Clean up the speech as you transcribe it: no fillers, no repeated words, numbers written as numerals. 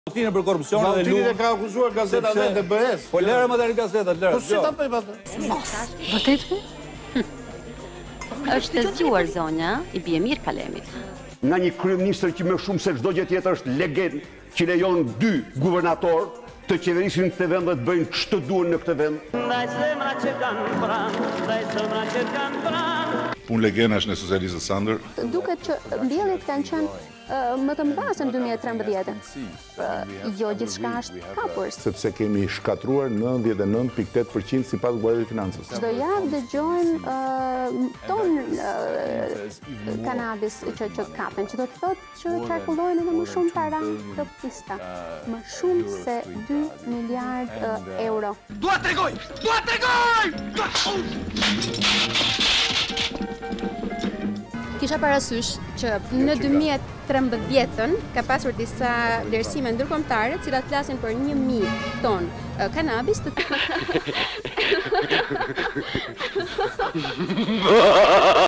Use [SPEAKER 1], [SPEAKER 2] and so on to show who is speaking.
[SPEAKER 1] Valtini për korrupsion dhe
[SPEAKER 2] Valtini e ka akuzuar gazeta dhe TBS.
[SPEAKER 1] Po lërë më tani gazetat, lërë.
[SPEAKER 2] Po si ta bëjmë atë?
[SPEAKER 3] Vërtet? Është të zgjuar zonja, i bie mirë kalemit.
[SPEAKER 4] Nga një kryeministër që më shumë se çdo gjë tjetër është legend, që lejon 2 guvernator të qeverisin këtë vend dhe të bëjnë ç'të duan në këtë vend.
[SPEAKER 5] Punë legendash në socialistët Sander.
[SPEAKER 6] Duket që mbjelljet kanë qenë më të mëdha se në 2013. Jo gjithçka është hapur.
[SPEAKER 7] Sepse kemi shkatruar 99.8% sipas Guardianit të Financës.
[SPEAKER 6] Çdo javë dëgjojmë ton kanabis që kapen, që do të thotë që qarkullojnë edhe më shumë para të pista. Më shumë se 2 miliard euro.
[SPEAKER 8] Dua tregoj! Dua tregoj!
[SPEAKER 6] Kisha parasysh që në 2013 ka pasur disa vlerësime ndërkombëtare, të cilat flasin për 1000 ton kanabis të